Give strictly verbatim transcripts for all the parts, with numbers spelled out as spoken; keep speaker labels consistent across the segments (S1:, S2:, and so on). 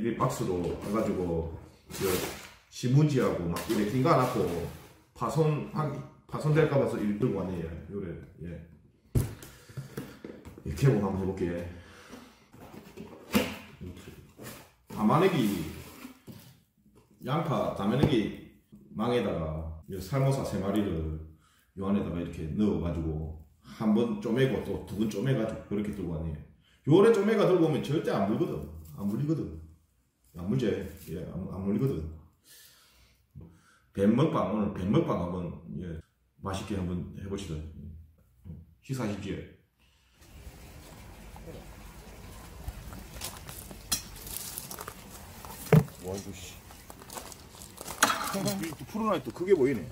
S1: 이리 박스로 해가지고 신문지하고 막 이렇게 낑가놨고 파손 파손될까 봐서 이리 들고 왔네. 요래. 예. 이 개봉 한번 해볼게. 다마내기 양파 다마내기 망에다가 살모사 세 마리를 요 안에다가 이렇게 넣어가지고 한 번 쪼매고 또 두 번 쪼매가지고 그렇게 들고 왔네. 요래 쪼매가 들고 오면 절대 안 물거든. 안 물리거든. 안 물지. 예, 안, 안 물리거든. 뱀 먹방, 오늘 뱀 먹방 한번, 예, 맛있게 한번 해보시다. 식사하십시오. 와, 이거, 씨. 또 푸른아이 또 크게 보이네.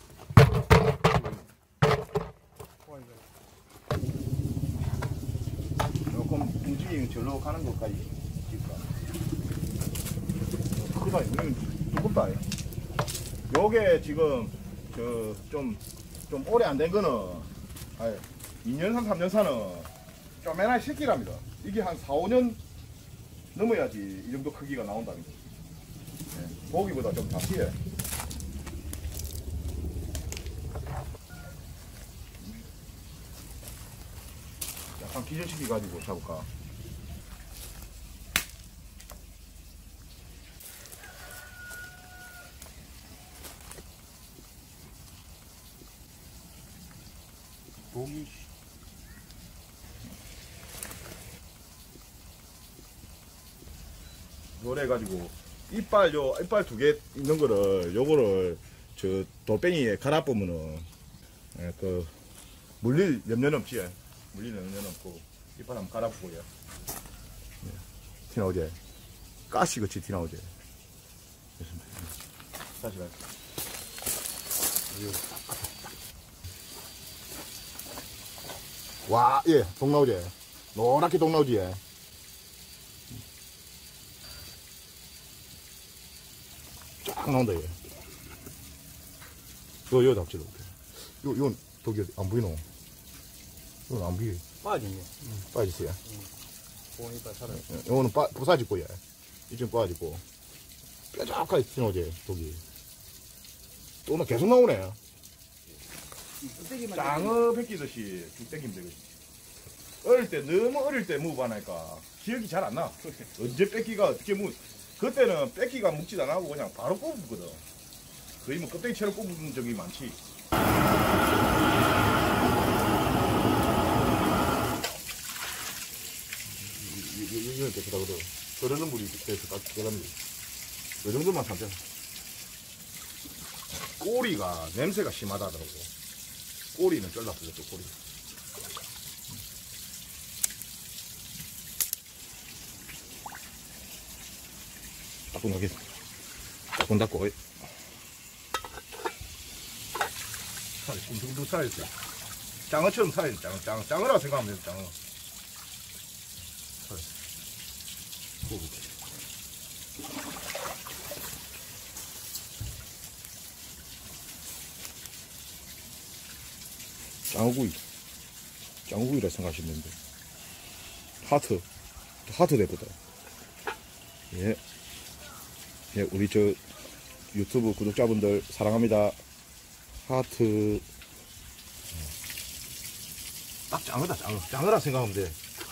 S1: 조금 움직이면 절로 가는 것까지 찍을까? 크다, 이거 두껍다. 요게 지금, 저, 좀, 좀 오래 안 된 거는, 아니, 이 년산, 삼 년산은 쪼매난 새끼랍니다. 이게 한 사, 오 년 넘어야지 이 정도 크기가 나온답니다. 네, 고기보다 좀 작지해. 약간 기절시켜가지고 잡을까? 고기. 요래 가지고 이빨 요 이빨 두 개 있는 거를 요거를 저 돌멩이에 갈아 보면은 예, 그 물릴 염려는 없지. 예. 물릴 염려는 없고 이빨 한번 갈아 보고요. 예. 티 나오지. 가시 같이 티 나오지. 다시 가. 와, 예, 동 나오지. 노랗게 동 나오지. 예. 쫙 나온다, 얘. 요, 요 잡지로. 요, 요, 독이 안 보이노? 이건 안 보이.
S2: 빠지네.
S1: 응, 빠지세요.
S2: 응. 보니까 살아.
S1: 요거는 빠, 부사지고, 얘. 이쯤 빠지고. 뾰족하게 튀어나오지, 독이. 또 나 계속 나오네. 장어 뺏기듯이 쭉 땡기면 되거든. 어릴 때, 너무 어릴 때 무브하니까 기억이 잘 안 나. 언제 뺏기가 어떻게 무, 그때는 뺏기가 묵지도 안 하고 그냥 바로 뽑거든. 거의 뭐 껍데기채로 뽑은 적이 많지. 이거 깨끗하거든. 흐르는 물이 계속 깨끗합니다. 이 정도만 참자. 꼬리가 냄새가 심하다더라고. 꼬리는 쩔 나쁘겠죠, 꼬리. 따끈하게. 따끈 닦고. 살이 둥둥둥 살아있어. 장어처럼 살아있어, 장어. 장어. 장어라고 생각하면 돼요, 장어. 살. 구워볼게. 장어구이. 장어구이라 생각하시면 됩니다. 하트. 하트 대보다. 예. 예, 우리 저 유튜브 구독자분들 사랑합니다. 하트. 딱 장어다, 장어. 장어라 생각하면 돼.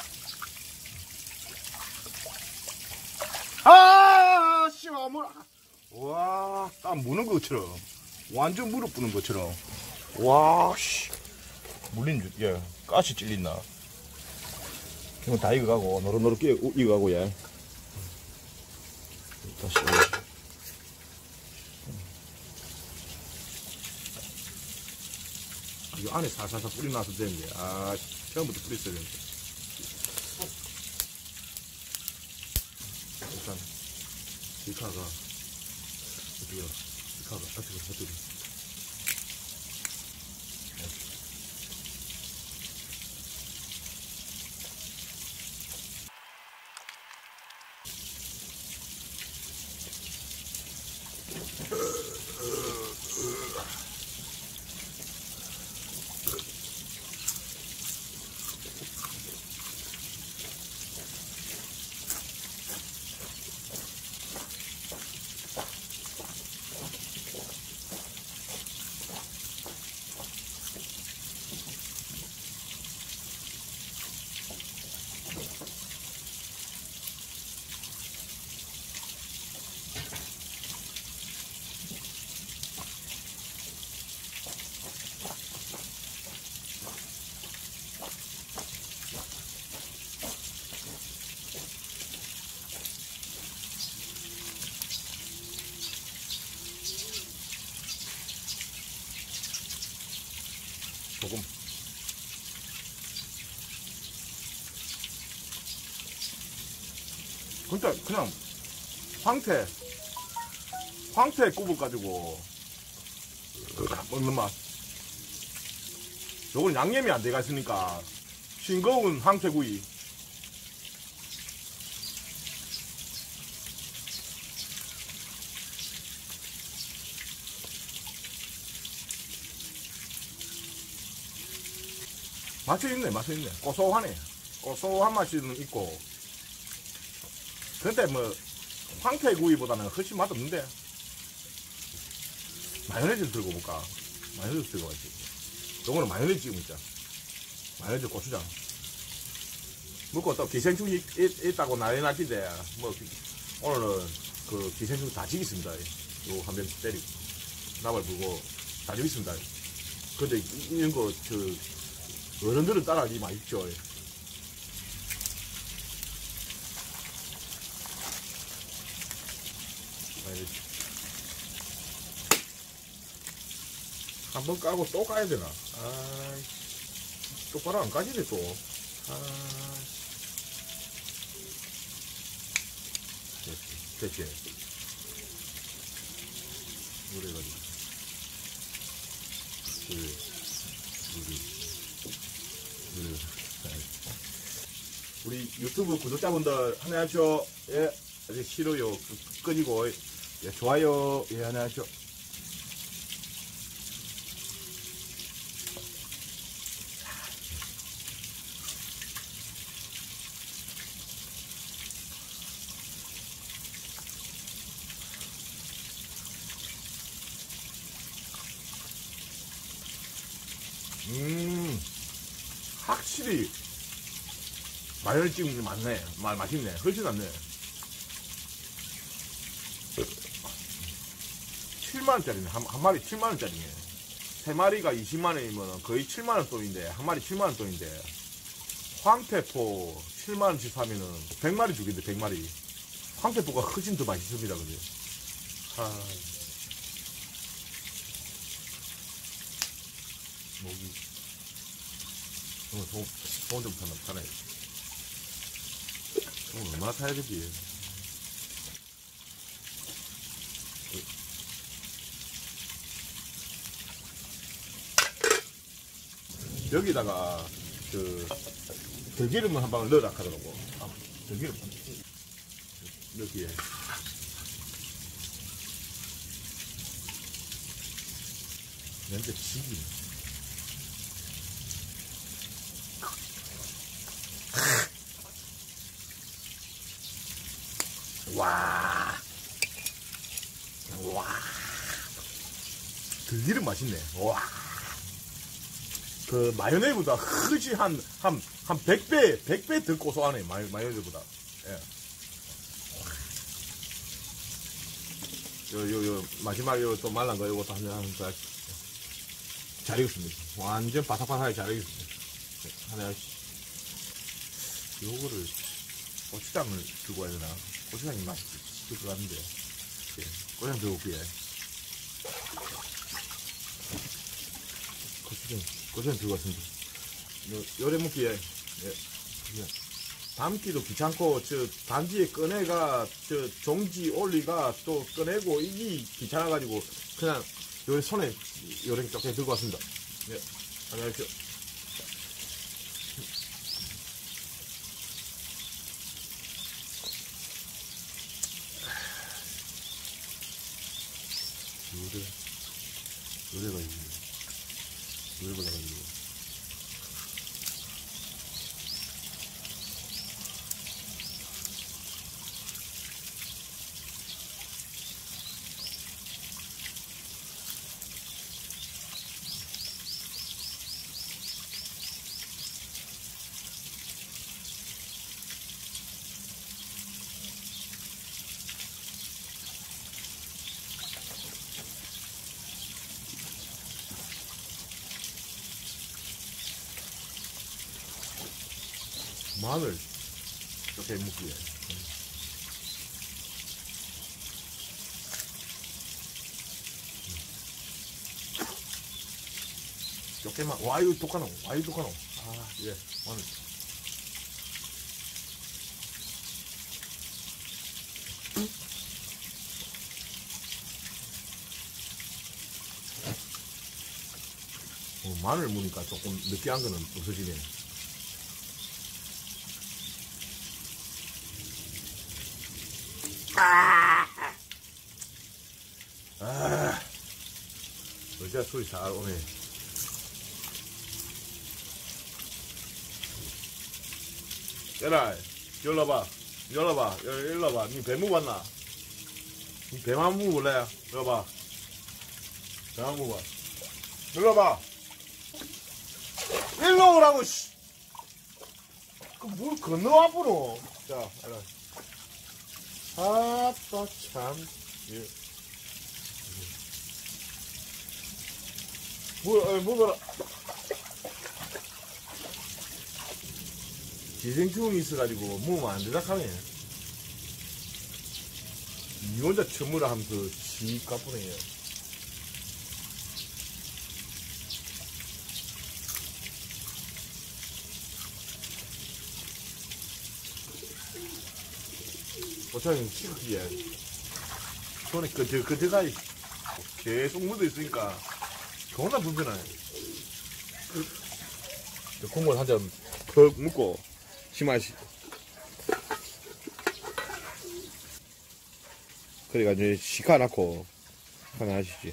S1: 아, 씨, 와, 뭐. 와, 딱 무는 것처럼. 완전 무릎 부는 것처럼. 와, 씨. 물린 줄, 예. 가시 찔린나. 이건 다 익어가고, 노릇노릇 익어가고, 예. 다시. 이거 안에 살살살 뿌리 나서 되는데, 아, 처음부터 뿌리 써야 되는데. 일단, 이카가, 어떻게, 이카가, 어떻게, 어떻게.
S3: 소금. 근데 그냥 황태 황태 구워가지고 먹는 맛. 요건 양념이 안 돼가 있으니까 싱거운 황태구이. 맛이 있네, 맛이 있네. 고소하네. 고소한 맛은 있고. 근데 뭐 황태구이보다는 훨씬 맛없는데. 마요네즈를 들고 볼까? 마요네즈 들고 가야지. 요거는 마요네즈 찍으면 있자. 마요네즈 고추장. 먹고 또 기생충이 있, 있, 있다고 난리 났긴데, 뭐, 오늘은 그 기생충 다 죽였습니다. 요 한 병 때리고. 나발 불고 다 죽였습니다. 근데 이런 거, 그, 어른들은 따라하기 맛있죠. 한 번 까고 또 까야 되나? 아, 똑바로 안 까지네 또. 아, 됐지. 됐지. 그래가지고. 그, 우리, 그, 우리 유튜브 구독자분들 하나 하죠. 예, 아직 싫어요. 끄지고, 예, 좋아요. 예, 하나 하죠. 음, 확실히 마요네즈 찍으면 맛네. 말 맛있네. 훨씬 낫네. 칠만 원짜리네. 한, 한 마리 칠만 원짜리네. 세 마리가 이십만 원이면 거의 칠만 원 돈인데, 한 마리 칠만 원 돈인데, 황태포 칠만 원씩 사면은 백 마리 주겠는데, 백 마리. 황태포가 훨씬 더 맛있습니다, 그죠? 아, 목이. 오늘 소, 소원 좀 타나, 타네. 오늘 얼마나 타야 되지? 여기다가, 그, 들기름을 한 방울 넣으라 하더라고. 아, 들기름. 여기에. 냄새 지기. 와. 와. 들기름 맛있네. 와. 그 마요네즈보다 훨씬 한, 한, 한 백 배, 백 배 더 고소하네. 마요, 마요네즈보다. 예. 요, 요, 요, 마지막 요 또 말란 거, 요것도 한, 한, 한, 잘 익었습니다. 완전 바삭바삭하게 잘 익었습니다. 하나, 요거를, 고추장을 들고 와야 되나? 고추장이 맛있을 것 같은데. 예. 고추장 들고 올게요. 고추장, 고추장 들고 왔습니다. 요, 요래 먹기에, 예. 그냥 담기도 귀찮고, 저, 단지에 꺼내가, 저, 종지 올리가 또 꺼내고, 이게 귀찮아가지고, 그냥, 요 손에, 요렇게 쪼개 들고 왔습니다. 예. 안녕하십시오. 요래, 요래가지고, 요래 받아가지고. 마늘 이렇게 묶기에 조금만. 와, 이거 독하노. 와, 이거 독하노. 아, 예. 마늘. 어, 마늘 무니까 조금 느끼한 거는 없어지네. 아, 아, 의자 소리 잘 오네. 얘라, 열어봐, 열어봐, 열, 열어봐. 니 배 먹었나? 니 배만 먹을래? 열어봐. 배만 먹어. 열어봐. 일로 오라고, 씨. 그 물 건너 앞으로. 자, 알아. 아따, 참. 예. 물, 어, 먹어라. 기생충이 있어가지고, 먹으면 안 되다 하네. 니 혼자 처물어 하면서 지 까쁘네. 어차피 식기에 손에 끄적끄적하 계속 묻어있으니까 존나 불편해. 콩물 한 잔 퍽 묻고 심하시 그래가 이제 시카놓고 하나 하시지.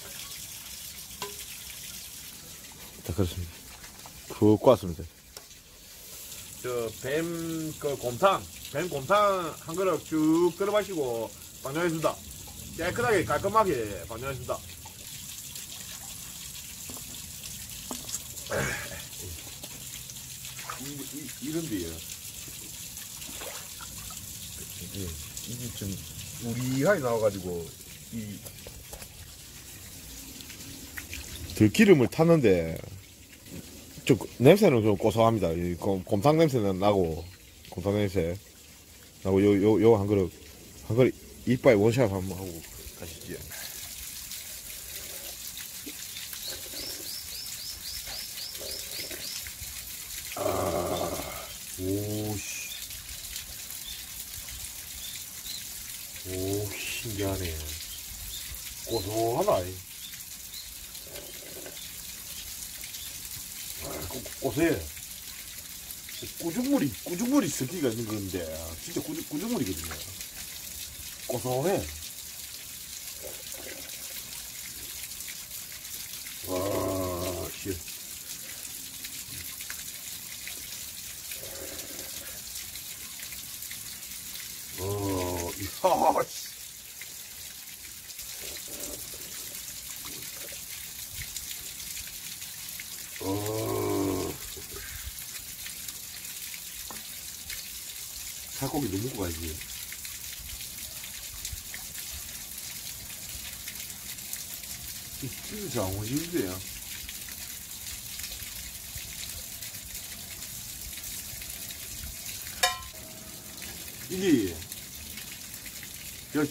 S3: 자, 그렇습니다. 푹 꽈습니다. 저 뱀 그 곰탕 뱀 곰탕 한 그릇 쭉 끓여 마시고 방정했습니다. 깨끗하게 깔끔하게 방정했습니다. 이런데요. 이게, 이게 좀 우리하게 나와가지고 이 들기름을 탔는데 좀 냄새는 좀 고소합니다. 이 곰, 곰탕 냄새는 나고 곰탕 냄새 나고 요 요 요 한 그릇 한 그릇 이빨 원샷 한번 하고 가시지. 아, 오씨, 오 신기하네. 고소하다. 아, 고, 고소해. 꾸준물이, 꾸준물이 섞기가 있는 건데, 진짜 꾸준, 꾸준물이거든요. 고소해. 와, 씨. 어, 이야, 씨. 어. 살코기도 먹고 가야지. 이 진짜 안 오지는데요. 이게, 여,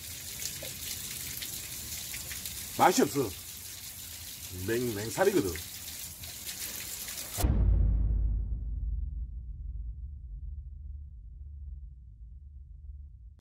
S3: 맛이 없어. 맹, 맹살이거든.